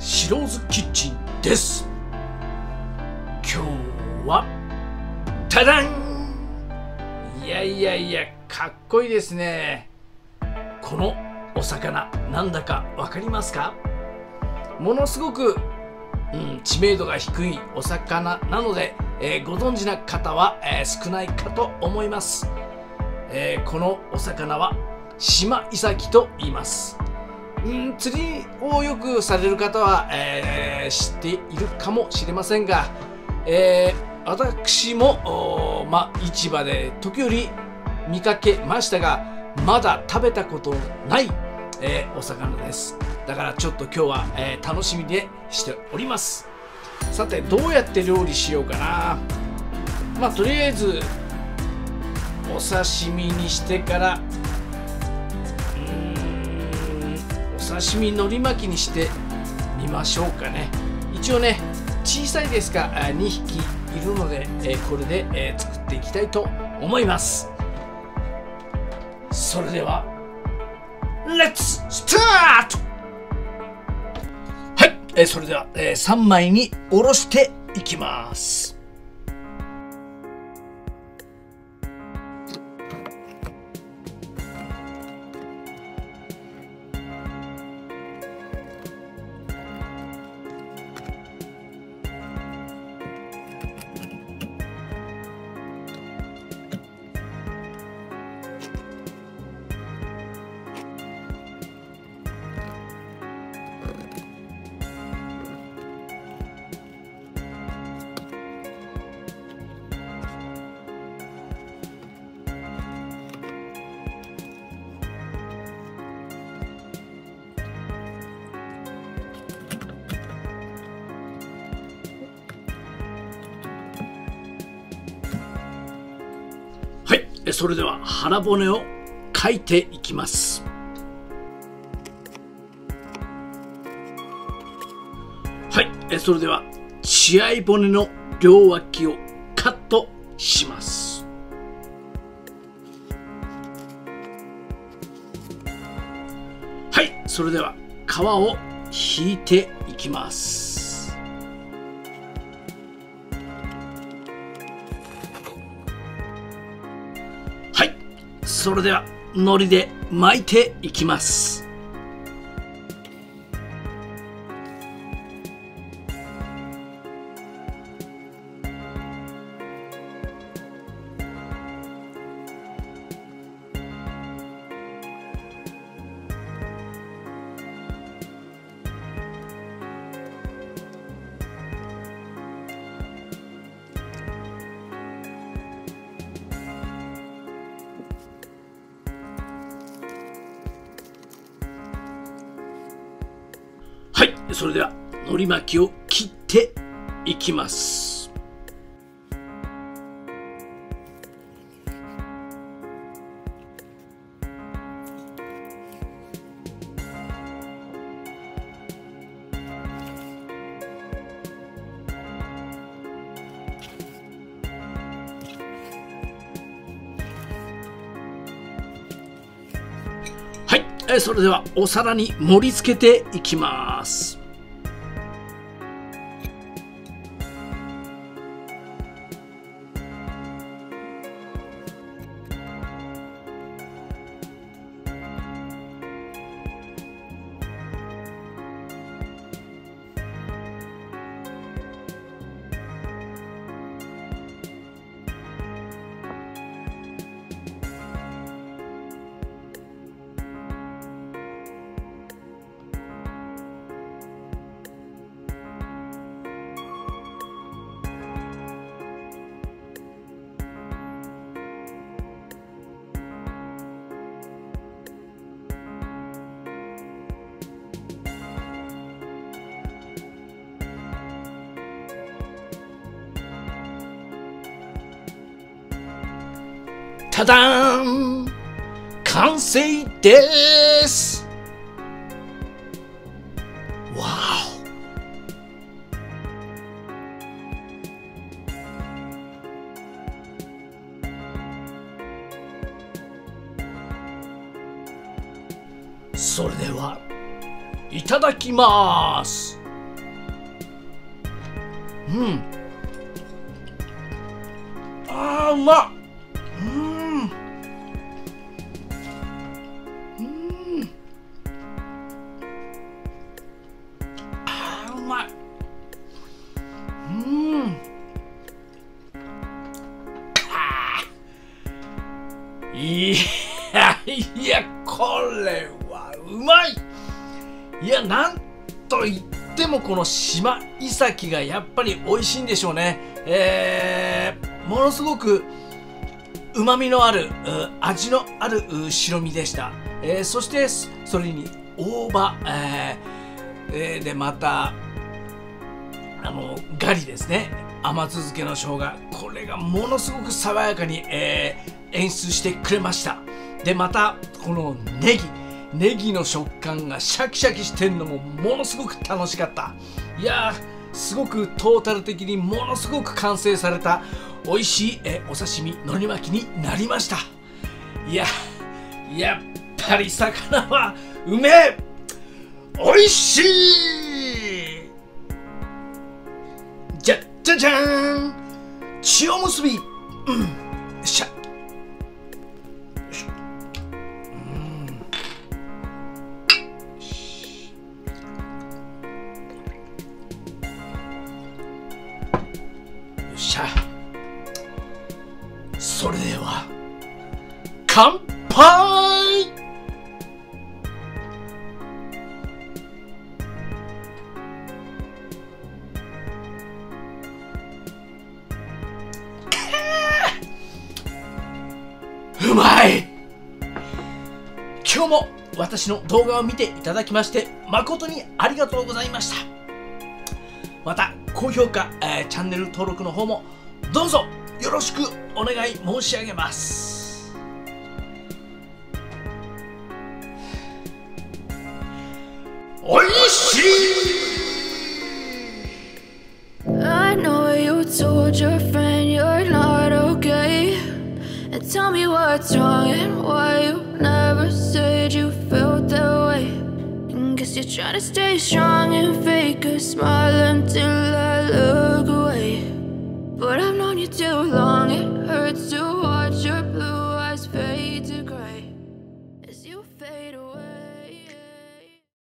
白酢キッチンです。今日はタダン。いやかっこいいですね。このお魚なんだかわかりますか？ものすごく、知名度が低いお魚なので、ご存知な方は、少ないかと思います。このお魚はシマイサキと言います。釣りをよくされる方は、知っているかもしれませんが、私も、市場で時折見かけましたが、まだ食べたことない、お魚です。だからちょっと今日は、楽しみでしております。さて、どうやって料理しようかな。とりあえずお刺身にしてから、お刺身海苔巻きにしてみましょうかね。一応ね、小さいですが2匹いるので、これで、作っていきたいと思います。それではレッツスタート。はい、それでは、3枚におろしていきます。それでは腹骨を書いていきます。はい、それでは血合い骨の両脇をカットします。はい、それでは皮を引いていきます。それでは海苔で巻いていきます。はい、それでは海苔巻きを切っていきます。はい、それではお皿に盛り付けていきます。タダーン、完成です。わお。それではいただきます。 ん。あー、うまっ。あー、うまい。いや、これはうまい。いや、なんと言ってもこの島イサキがやっぱり美味しいんでしょうね。ものすごくうまみのある味のある白身でした。そしてそれに大葉、でまたガリですね。甘酢漬けの生姜、これがものすごく爽やかに、演出してくれました。でまたこのネギの食感がシャキシャキしてるのもものすごく楽しかった。いやー、すごくトータル的にものすごく完成された美味しいお刺身海苔巻きになりました。いや、やっぱり魚はうめえ、美味しい。じゃじゃーん、塩むすび、よっしゃ。それでは乾杯。うまい。今日も私の動画を見ていただきまして誠にありがとうございました。また高評価、チャンネル登録の方もどうぞよろしくお願い申し上げます。おいしい。 I know you told your friend you're not okay, and tell me what's wrong and why you never said you felt that way. And guess you're trying to stay strong and fake a smile until I look away. But I've known you too long, it hurts to watch your